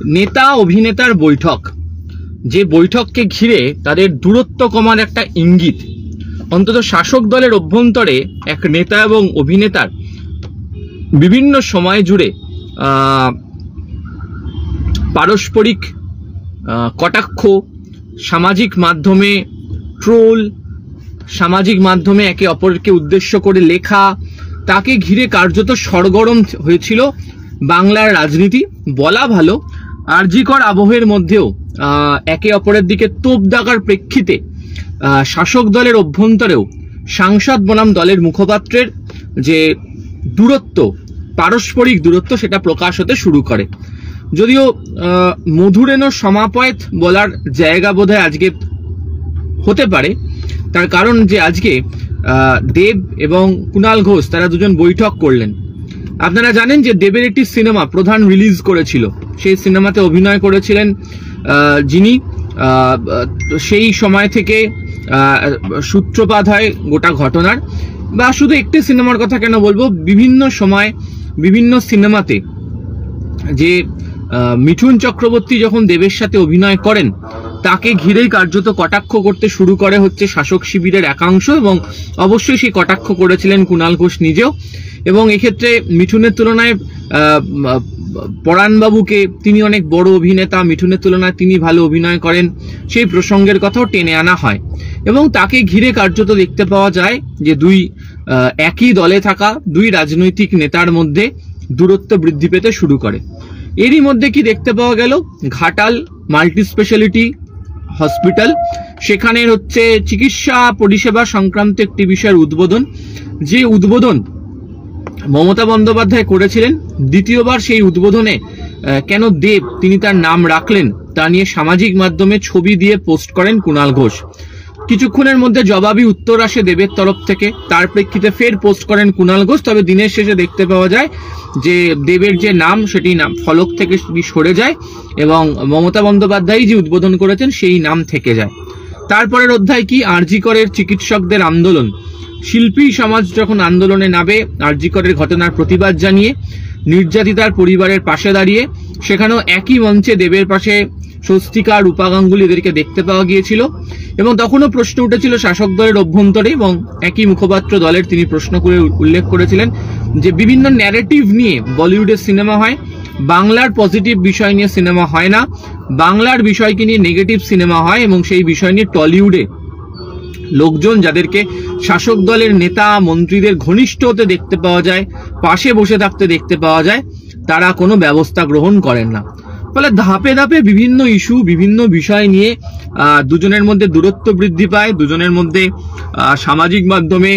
নেতা অভিনেতার বৈঠক, যে বৈঠককে ঘিরে তাদের দূরত্ব কমার একটা ইঙ্গিত, অন্তত শাসক দলের অভ্যন্তরে এক নেতা এবং অভিনেতার বিভিন্ন সময় জুড়ে পারস্পরিক কটাক্ষ, সামাজিক মাধ্যমে ট্রোল, সামাজিক মাধ্যমে একে অপরকে উদ্দেশ্য করে লেখা, তাকে ঘিরে কার্যত সরগরম হয়েছিল বাংলার রাজনীতি। বলা ভালো, আরজিকর আবহের মধ্যেও একে অপরের দিকে তোপ দাগার প্রেক্ষিতে শাসক দলের অভ্যন্তরেও সাংসদ বনাম দলের মুখপাত্রের যে দূরত্ব, পারস্পরিক দূরত্ব, সেটা প্রকাশ হতে শুরু করে। যদিও মধুরেণ সমাপয়েত বলার জায়গা বোধহয় আজকে হতে পারে, তার কারণ যে আজকে দেব এবং কুণাল ঘোষ তারা দুজন বৈঠক করলেন। আপনারা জানেন যে দেবের একটি সিনেমা প্রধান রিলিজ করেছিল, সেই সিনেমাতে অভিনয় করেছিলেন যিনি সেই সময় থেকে সূত্রপাত হয় গোটা ঘটনার। বা শুধু একটি সিনেমার কথা কেন বলবো, বিভিন্ন সময় বিভিন্ন সিনেমাতে যে মিঠুন চক্রবর্তী যখন দেবের সাথে অভিনয় করেন, তাকে ঘিরেই কার্যত কটাক্ষ করতে শুরু করে হচ্ছে শাসক শিবিরের একাংশ, এবং অবশ্যই সেই কটাক্ষ করেছিলেন কুণাল ঘোষ নিজেও। এবং এক্ষেত্রে মিঠুনের তুলনায় পরাণবাবুকে, তিনি অনেক বড় অভিনেতা, মিঠুনের তুলনায় তিনি ভালো অভিনয় করেন, সেই প্রসঙ্গের কথাও টেনে আনা হয়। এবং তাকে ঘিরে কার্যত দেখতে পাওয়া যায় যে একই দলে থাকা দুই রাজনৈতিক নেতার মধ্যে দূরত্ব বৃদ্ধি পেতে শুরু করে। এরই মধ্যে কি দেখতে পাওয়া গেল, ঘাটাল মাল্টি স্পেশালিটি হসপিটাল, সেখানে হচ্ছে চিকিৎসা পরিষেবা সংক্রান্ত একটি বিষয়ের উদ্বোধন, যে উদ্বোধন মমতা বন্দ্যোপাধ্যায় করেছিলেন। দ্বিতীয়বার সেই উদ্বোধনে কেন দেব তিনি তার নাম রাখলেন তা নিয়ে সামাজিক মাধ্যমে ছবি দিয়ে পোস্ট করেন কুণাল ঘোষ। কিছুক্ষণের মধ্যে জবাবি উত্তর আসে দেবের তরফ থেকে, তার প্রেক্ষিতে ফের পোস্ট করেন কুণাল ঘোষ। তবে দিনের শেষে দেখতে পাওয়া যায় যে দেবের যে নাম, সেটি নাম ফলক থেকে সরে যায় এবং মমতা বন্দ্যোপাধ্যায় যে উদ্বোধন করেছেন সেই নাম থেকে যায়। তারপরের অধ্যায় কি, আরজিকরের চিকিৎসকদের আন্দোলন। শিল্পী সমাজ যখন আন্দোলনে নামে আরজিকরের ঘটনার প্রতিবাদ জানিয়ে, নির্যাতিতার পরিবারের পাশে দাঁড়িয়ে, সেখানেও একই মঞ্চে দেবের পাশে স্বস্তিকা, রূপা গাঙ্গুলি, এদেরকে দেখতে পাওয়া গিয়েছিল। এবং তখনও প্রশ্ন উঠেছিল শাসক দলের অভ্যন্তরে, এবং একই মুখপাত্র দলের তিনি প্রশ্ন করে উল্লেখ করেছিলেন যে বিভিন্ন ন্যারেটিভ নিয়ে বলিউডের সিনেমা হয়, বাংলার পজিটিভ বিষয় নিয়ে সিনেমা হয় না, বাংলার বিষয়কে নিয়ে নেগেটিভ সিনেমা হয়। এবং সেই বিষয় নিয়ে টলিউডে লোকজন যাদেরকে শাসক দলের নেতা মন্ত্রীদের ঘনিষ্ঠ হতে দেখতে পাওয়া যায়, পাশে বসে থাকতে দেখতে পাওয়া যায়, তারা কোনো ব্যবস্থা গ্রহণ করেন না। ফলে ধাপে ধাপে বিভিন্ন ইস্যু, বিভিন্ন বিষয় নিয়ে দুজনের মধ্যে দূরত্ব বৃদ্ধি পায়, দুজনের মধ্যে সামাজিক মাধ্যমে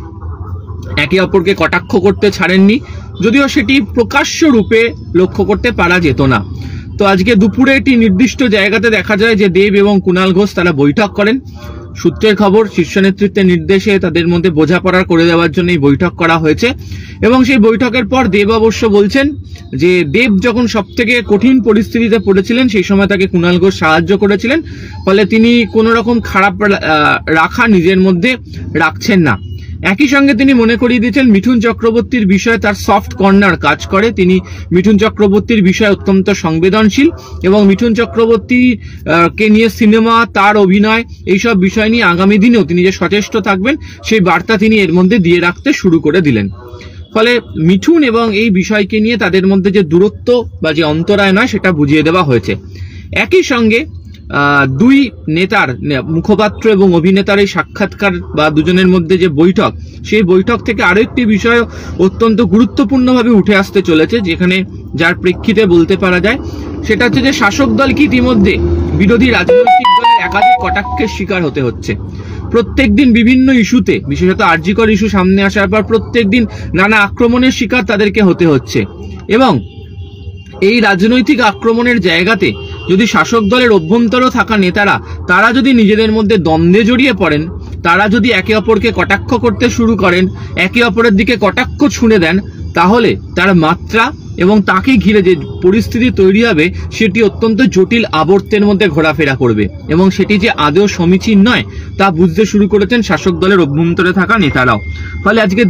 একে অপরকে কটাক্ষ করতে ছাড়েননি, যদিও সেটি প্রকাশ্য রূপে লক্ষ্য করতে পারা যেত না। তো আজকে দুপুরে একটি নির্দিষ্ট জায়গাতে দেখা যায় যে দেব এবং কুণাল ঘোষ তারা বৈঠক করেন। সূত্রের খবর, শীর্ষ নেতৃত্বের নির্দেশে তাদের মধ্যে বোঝাপড়া করে দেওয়ার জন্য এই বৈঠক করা হয়েছে। এবং সেই বৈঠকের পর দেব অবশ্য বলছেন যে দেব যখন সব থেকে কঠিন পরিস্থিতিতে পড়েছিলেন, সেই সময় তাকে কুণাল ঘোষ সাহায্য করেছিলেন, ফলে তিনি কোনো রকম খারাপ রাখা নিজের মধ্যে রাখছেন না। একই সঙ্গে তিনি মনে করিয়ে দিয়েছেন মিঠুন চক্রবর্তীর বিষয়ে তার সফট কর্নার কাজ করে, তিনি মিঠুন চক্রবর্তীর বিষয়ে অত্যন্ত সংবেদনশীল এবং মিঠুন চক্রবর্তী কে নিয়ে সিনেমা, তার অভিনয়, এইসব বিষয় নিয়ে আগামী দিনেও তিনি যে সচেষ্ট থাকবেন সেই বার্তা তিনি এর মধ্যে দিয়ে রাখতে শুরু করে দিলেন। ফলে মিঠুন এবং এই বিষয়কে নিয়ে তাদের মধ্যে যে দূরত্ব বা যে অন্তরায় নয় সেটা বুঝিয়ে দেওয়া হয়েছে। একই সঙ্গে দুই নেতার, মুখপাত্র এবং অভিনেতার এই সাক্ষাৎকার বা দুজনের মধ্যে যে বৈঠক, সেই বৈঠক থেকে আরো একটি বিষয় অত্যন্ত গুরুত্বপূর্ণভাবে উঠে আসতে চলেছে, যেখানে যার প্রেক্ষিতে বলতে পারা যায় সেটা হচ্ছে যে শাসক দল কি ইতিমধ্যে বিরোধী রাজনৈতিক দলের একাধিক কটাক্ষের শিকার হতে হচ্ছে। প্রত্যেকদিন বিভিন্ন ইস্যুতে, বিশেষত আরজিকর ইস্যু সামনে আসার পর প্রত্যেকদিন নানা আক্রমণের শিকার তাদেরকে হতে হচ্ছে। এবং এই রাজনৈতিক আক্রমণের জায়গাতে যদি শাসক দলের অভ্যন্তরে থাকা নেতারা তারা যদি নিজেদের মধ্যে দ্বন্দ্বে জড়িয়ে পড়েন, তারা যদি একে অপরকে কটাক্ষ করতে শুরু করেন, একে অপরের দিকে কটাক্ষ ছুঁড়ে দেন, তাহলে তার মাত্রা এবং তাকে ঘিরে যে পরিস্থিতি তৈরি হবে সেটি অত্যন্ত জটিল আবর্তের মধ্যে ঘোরাফেরা করবে এবং সেটি যে আদৌ সমীচীন নয় তা বুঝতে শুরু করেছেন শাসক দলের অভ্যন্তরে থাকা নেতারাও। ফলে আজকে দেব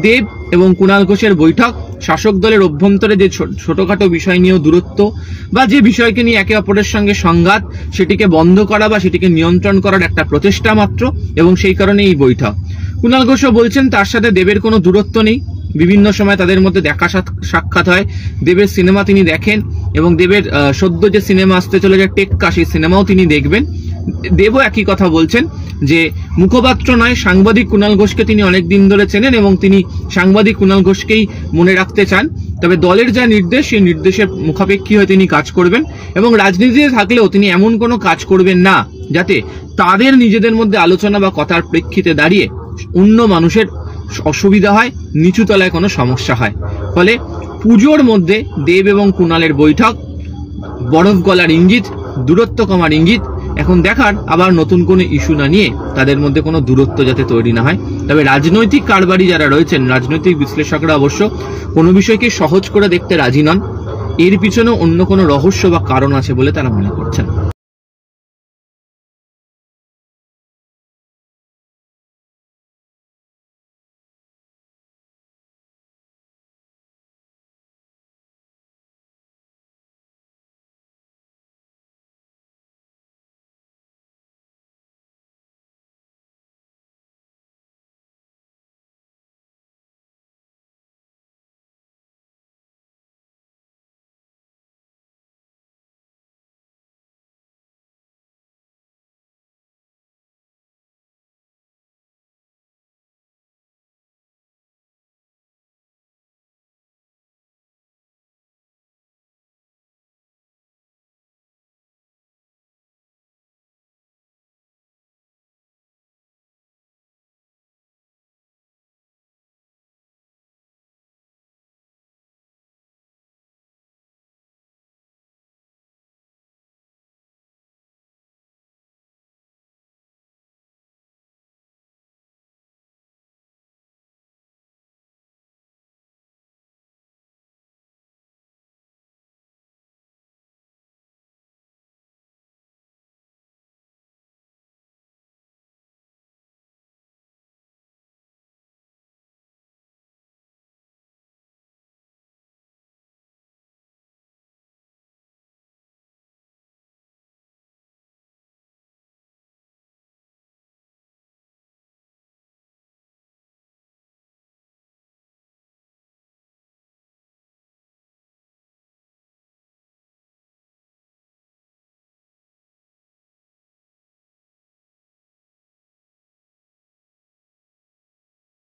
এবং কুণাল ঘোষের বৈঠক শাসক দলের অভ্যন্তরে যে ছোটখাটো বিষয় নিয়েও দূরত্ব বা যে বিষয়কে নিয়ে একে অপরের সঙ্গে সংঘাত, সেটিকে বন্ধ করা বা সেটিকে নিয়ন্ত্রণ করার একটা প্রচেষ্টা মাত্র, এবং সেই কারণে এই বৈঠক। কুণাল ঘোষও বলছেন তার সাথে দেবের কোনো দূরত্ব নেই, বিভিন্ন সময় তাদের মধ্যে দেখা সাক্ষাৎ হয়, দেবের সিনেমা তিনি দেখেন এবং দেবের সদ্য যে সিনেমা আসতে চলেছে টেক্কা, সেই সিনেমাও তিনি দেখবেন। দেবও একই কথা বলছেন যে মুখপাত্র নয়, সাংবাদিক কুণাল ঘোষকে তিনি অনেকদিন ধরে চেনেন এবং তিনি সাংবাদিক কুণাল ঘোষকেই মনে রাখতে চান। তবে দলের যা নির্দেশ, সেই নির্দেশের মুখাপেক্ষী হয়ে তিনি কাজ করবেন এবং রাজনীতিতে থাকলেও তিনি এমন কোনো কাজ করবেন না যাতে তাদের নিজেদের মধ্যে আলোচনা বা কথার প্রেক্ষিতে দাঁড়িয়ে অন্য মানুষের অসুবিধা হয়, নিচু তলায় কোনো সমস্যা হয়। ফলে পুজোর মধ্যে দেব এবং কুণালের বৈঠক বরফ গলার ইঙ্গিত, দূরত্ব কমার ইঙ্গিত। এখন দেখার আবার নতুন কোনো ইস্যু না নিয়ে তাদের মধ্যে কোনো দূরত্ব যাতে তৈরি না হয়। তবে রাজনৈতিক কারবারি যারা রয়েছেন, রাজনৈতিক বিশ্লেষকরা অবশ্য কোনো বিষয়কে সহজ করে দেখতে রাজি নন, এর পিছনে অন্য কোনো রহস্য বা কারণ আছে বলে তারা মনে করছেন।